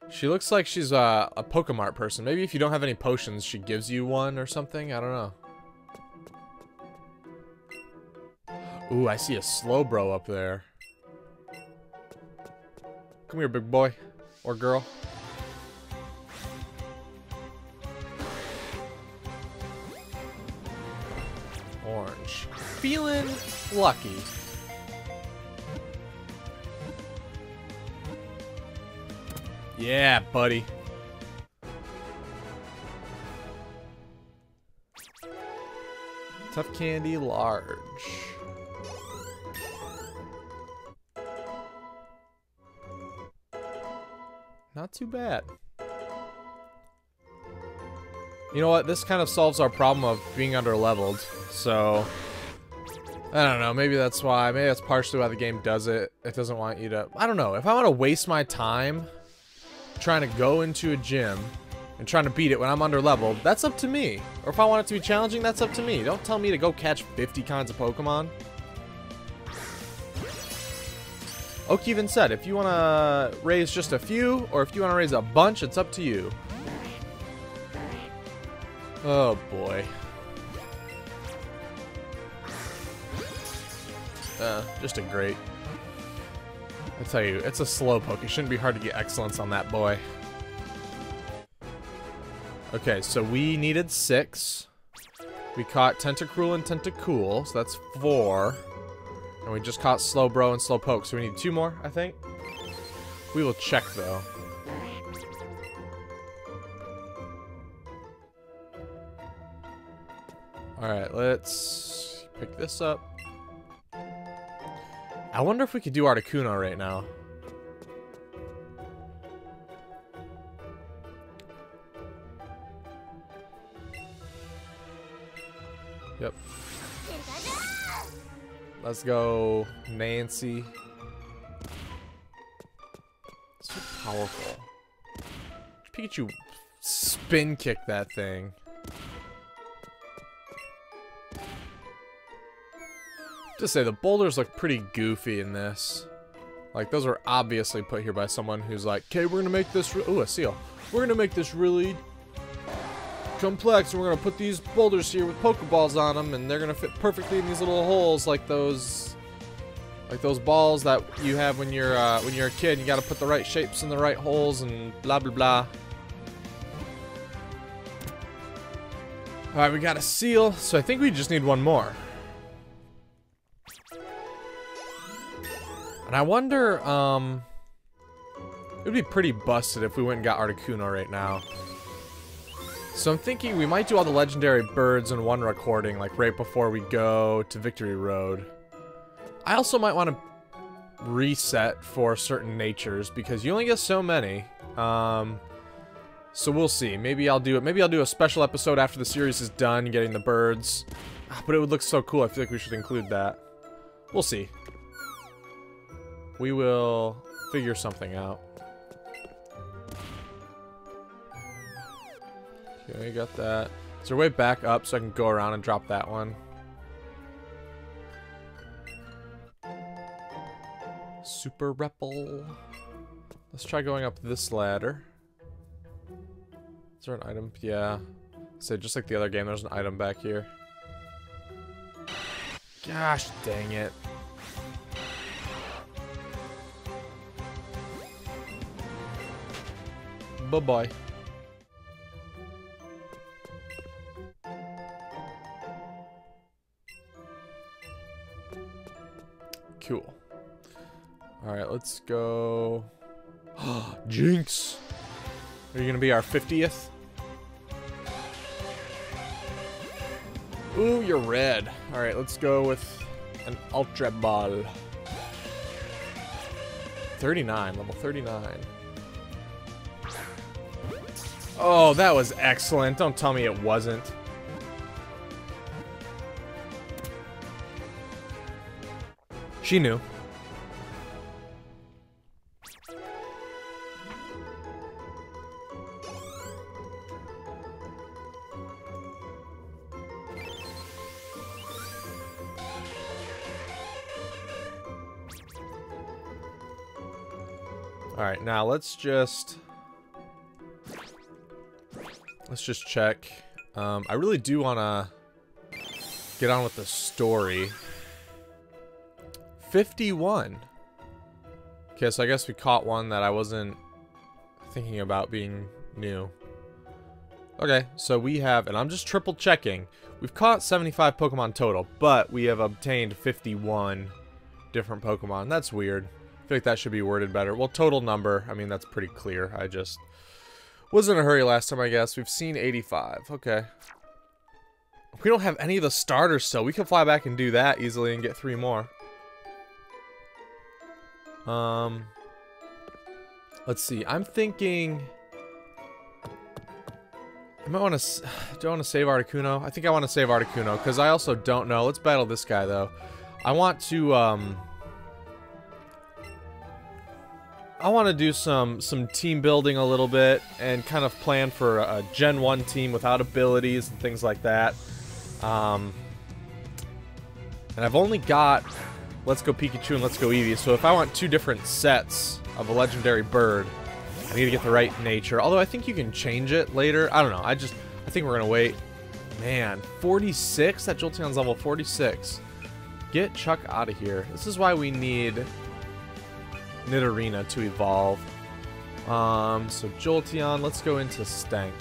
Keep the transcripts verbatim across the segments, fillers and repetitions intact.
She looks like she's uh, a Pokemart person. Maybe if you don't have any potions, she gives you one or something. I don't know. Ooh, I see a Slowbro up there. Come here, big boy. Or girl. Orange. Feeling lucky. Yeah, buddy. Tough candy, large. Not too bad. You know what? This kind of solves our problem of being under-leveled. So, I don't know. Maybe that's why. Maybe that's partially why the game does it. It doesn't want you to... I don't know. If I want to waste my time trying to go into a gym and trying to beat it when I'm under-leveled, that's up to me. Or if I want it to be challenging, that's up to me. Don't tell me to go catch fifty kinds of Pokemon. Oak even said, if you want to raise just a few, or if you want to raise a bunch, it's up to you. Oh, boy. Uh, just a great. I tell you, it's a Slowpoke. It shouldn't be hard to get excellence on that boy. Okay, so we needed six. We caught Tentacruel and Tentacool, so that's four. And we just caught Slowbro and Slowpoke, so we need two more, I think. We will check, though. Alright, let's pick this up. I wonder if we could do Articuno right now. Yep. Let's go, Nancy. So powerful. Pikachu spin kick that thing. Just say the boulders look pretty goofy in this. Like those were obviously put here by someone who's like, "Okay, we're gonna make this. Ooh, a seal. We're gonna make this really complex, and we're gonna put these boulders here with Pokeballs on them, and they're gonna fit perfectly in these little holes, like those, like those balls that you have when you're uh, when you're a kid. You got to put the right shapes in the right holes, and blah blah blah." All right, we got a seal, so I think we just need one more. And I wonder, um, it would be pretty busted if we went and got Articuno right now. So I'm thinking we might do all the legendary birds in one recording, like right before we go to Victory Road. I also might want to reset for certain natures because you only get so many. Um, so we'll see. Maybe I'll do it. Maybe I'll do a special episode after the series is done, getting the birds. But it would look so cool. I feel like we should include that. We'll see. We will figure something out. Okay, got that. Is there a way back up so I can go around and drop that one? Super Repel. Let's try going up this ladder. Is there an item? Yeah. So just like the other game, there's an item back here. Gosh dang it. Bye-bye. Cool. Alright, let's go. Jinx! Are you gonna be our fiftieth? Ooh, you're red. Alright, let's go with an Ultra Ball. thirty-nine, level thirty-nine. Oh, that was excellent. Don't tell me it wasn't. She knew. All right, now let's just Let's just check. Um, I really do want to get on with the story. fifty-one. Okay, so I guess we caught one that I wasn't thinking about being new. Okay, so we have, and I'm just triple checking. We've caught seventy-five Pokemon total, but we have obtained fifty-one different Pokemon. That's weird. I feel like that should be worded better. Well, total number, I mean, that's pretty clear. I just was in a hurry last time, I guess. We've seen eighty-five. Okay. We don't have any of the starters still. We can fly back and do that easily and get three more. Um, let's see. I'm thinking I might want to. Do I want to save Articuno? I think I want to save Articuno because I also don't know. Let's battle this guy though. I want to. Um, I want to do some some team building a little bit and kind of plan for a Gen one team without abilities and things like that. Um, and I've only got Let's Go Pikachu and Let's Go Eevee. So if I want two different sets of a legendary bird, I need to get the right nature. Although I think you can change it later. I don't know. I just I think we're gonna wait. Man, forty-six. That Jolteon's level forty-six. Get Chuck out of here. This is why we need Nidorina to evolve. Um, so Jolteon. Let's go into Stank.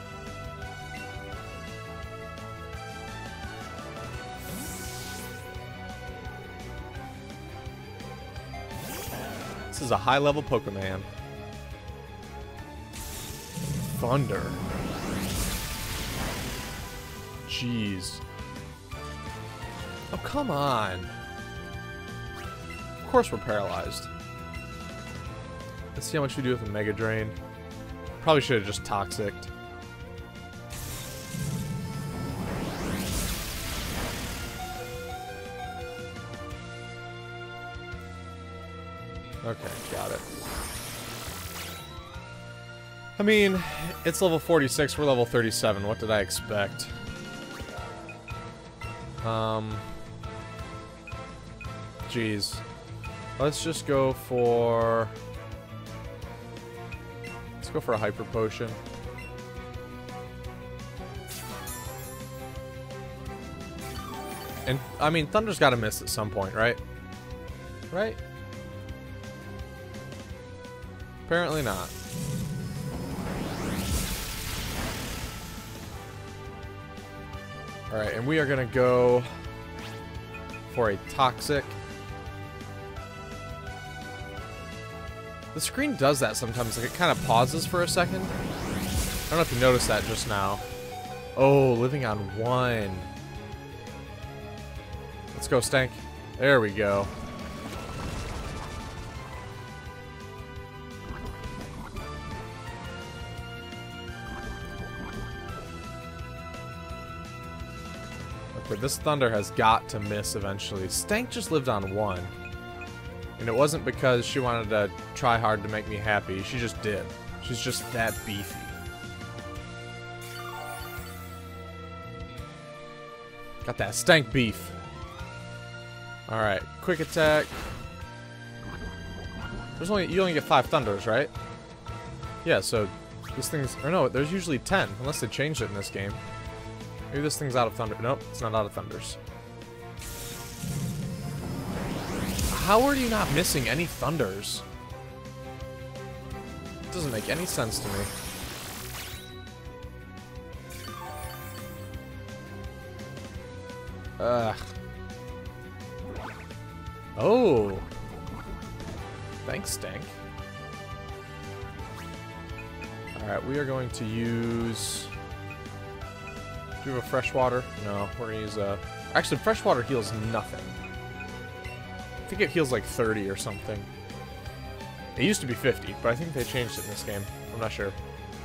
This is a high-level Pokemon. Thunder. Jeez. Oh, come on. Of course we're paralyzed. Let's see how much we do with a Mega Drain. Probably should have just Toxicked. Okay, got it. I mean, it's level forty-six, we're level thirty-seven. What did I expect? Um... Jeez. Let's just go for... Let's go for a Hyper Potion. And, I mean, Thunder's gotta miss at some point, right? Right? Apparently not. Alright, and we are gonna go for a Toxic. The screen does that sometimes, like it kind of pauses for a second. I don't know if you noticed that just now. Oh, living on one. Let's go, Stank. There we go. Okay, this Thunder has got to miss eventually. Stank just lived on one. And it wasn't because she wanted to try hard to make me happy. She just did. She's just that beefy. Got that Stank beef. Alright, quick attack. There's only you only get five Thunders, right? Yeah, so this thing's or no, there's usually ten, unless they changed it in this game. Maybe this thing's out of Thunder. Nope, it's not out of Thunders. How are you not missing any Thunders? It doesn't make any sense to me. Ugh. Oh. Thanks, Stank. Alright, we are going to use... Do we have a freshwater? No, we're gonna use a... Actually, freshwater heals nothing. I think it heals like thirty or something. It used to be fifty, but I think they changed it in this game. I'm not sure.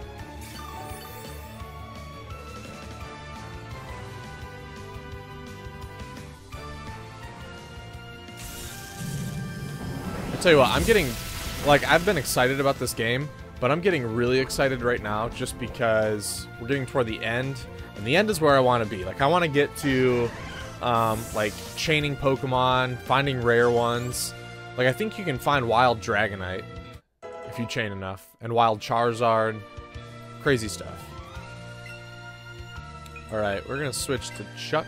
I tell you what, I'm getting... Like, I've been excited about this game, but I'm getting really excited right now just because we're getting toward the end. And the end is where I want to be. Like, I want to get to... Um, like, chaining Pokemon, finding rare ones. Like, I think you can find Wild Dragonite if you chain enough. And Wild Charizard. Crazy stuff. Alright, we're gonna switch to Chuck.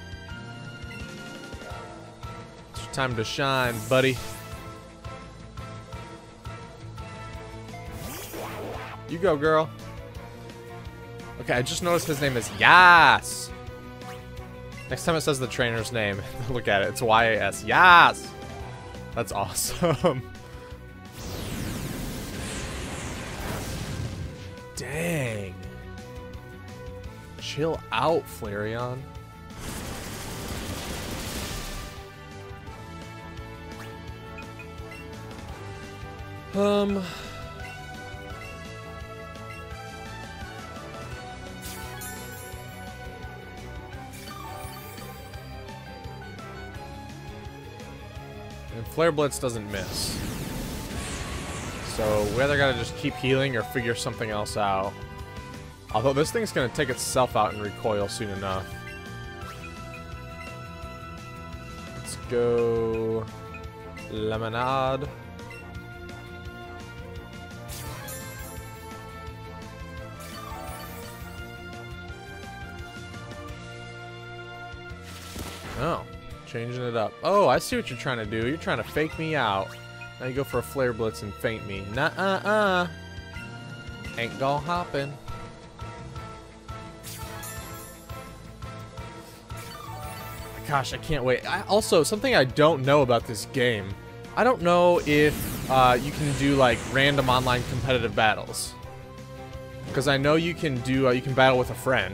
It's your time to shine, buddy. You go, girl. Okay, I just noticed his name is Yas. Next time it says the trainer's name, look at it. It's Y A S. Yas! That's awesome. Dang. Chill out, Flareon. Um... And Flare Blitz doesn't miss. So we either gotta just keep healing or figure something else out. Although this thing's gonna take itself out and recoil soon enough. Let's go... Lemonade. Oh. Changing it up. Oh, I see what you're trying to do. You're trying to fake me out. Now you go for a Flare Blitz and feint me. Nuh-uh-uh. Ain't gonna happen. Gosh, I can't wait. I, also, something I don't know about this game. I don't know if uh, you can do, like, random online competitive battles. Because I know you can do, uh, you can battle with a friend.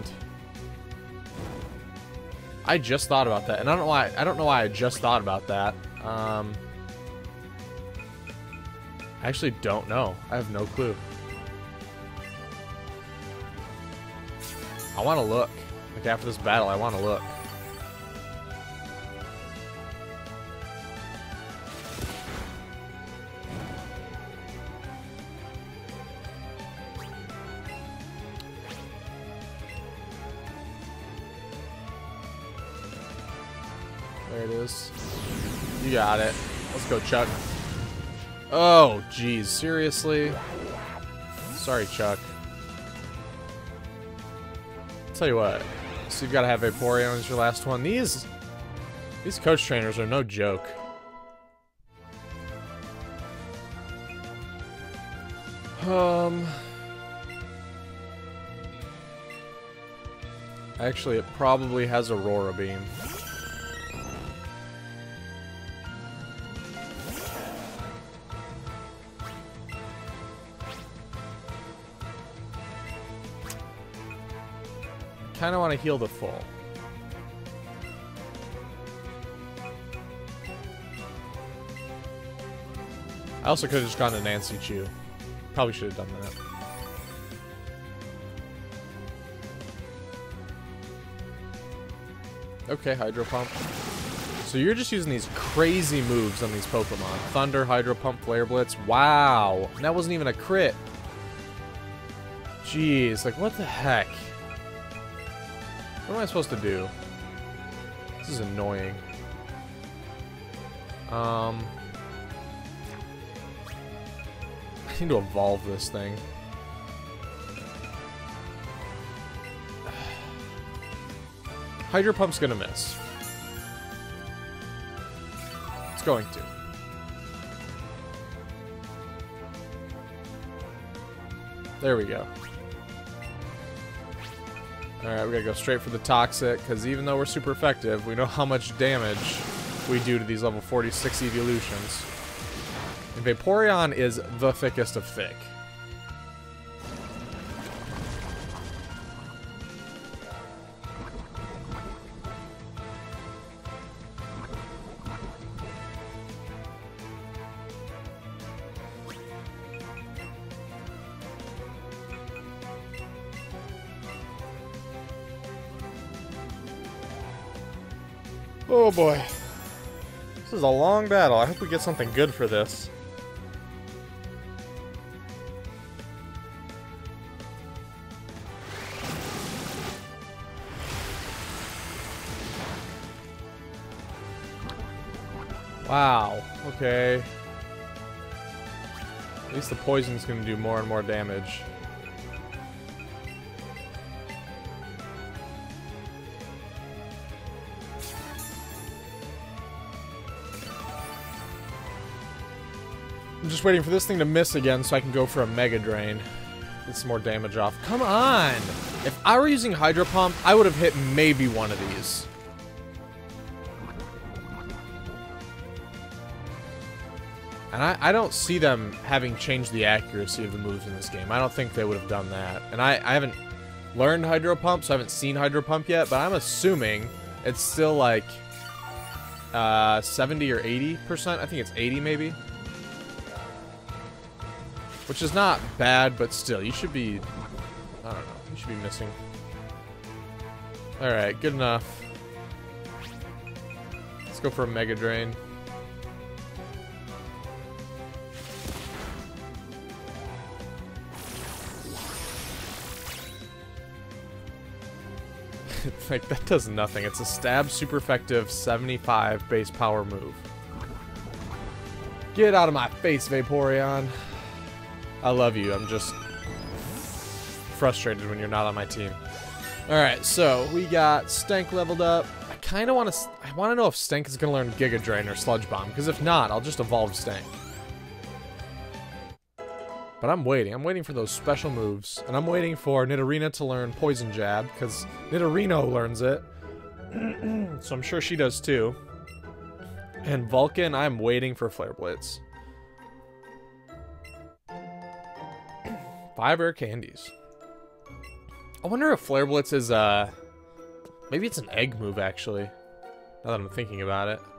I just thought about that, and I don't know why. I don't know why I just thought about that. Um, I actually don't know. I have no clue. I want to look. Like after this battle, I want to look. There it is. You got it. Let's go, Chuck. Oh, geez. Seriously? Sorry, Chuck. I'll tell you what. So you've got to have Vaporeon as your last one. These, these coach trainers are no joke. Um... Actually, it probably has Aurora Beam. Kind of want to heal the full. I also could have just gone to Nancy Chu. Probably should have done that. Okay, Hydro Pump. So you're just using these crazy moves on these Pokemon. Thunder, Hydro Pump, Flare Blitz. Wow. And that wasn't even a crit. Jeez, like what the heck? What am I supposed to do? This is annoying. Um, I need to evolve this thing. Hydro Pump's gonna miss. It's going to. There we go. Alright, we gotta go straight for the Toxic, because even though we're super effective, we know how much damage we do to these level forty-six evolutions. And Vaporeon is the thickest of thick. Oh boy. This is a long battle. I hope we get something good for this. Wow. Okay. At least the poison's gonna do more and more damage. I'm just waiting for this thing to miss again so I can go for a Mega Drain. Get some more damage off. Come on! If I were using Hydro Pump, I would have hit maybe one of these. And I, I don't see them having changed the accuracy of the moves in this game. I don't think they would have done that. And I, I haven't learned Hydro Pump, so I haven't seen Hydro Pump yet, but I'm assuming it's still like uh, seventy or eighty percent. I think it's eighty maybe. Which is not bad, but still, you should be, I don't know, you should be missing. Alright, good enough. Let's go for a Mega Drain. Like, that does nothing. It's a stab, super effective, seventy-five base power move. Get out of my face, Vaporeon. I love you. I'm just frustrated when you're not on my team. Alright, so we got Stank leveled up. I kind of want to... I want to know if Stank is going to learn Giga Drain or Sludge Bomb, because if not, I'll just evolve Stank. But I'm waiting. I'm waiting for those special moves. And I'm waiting for Nidorina to learn Poison Jab, because Nidorino learns it. So I'm sure she does too. And Vulcan, I'm waiting for Flare Blitz. Five rare candies. I wonder if Flare Blitz is, uh... maybe it's an egg move, actually. Now that I'm thinking about it.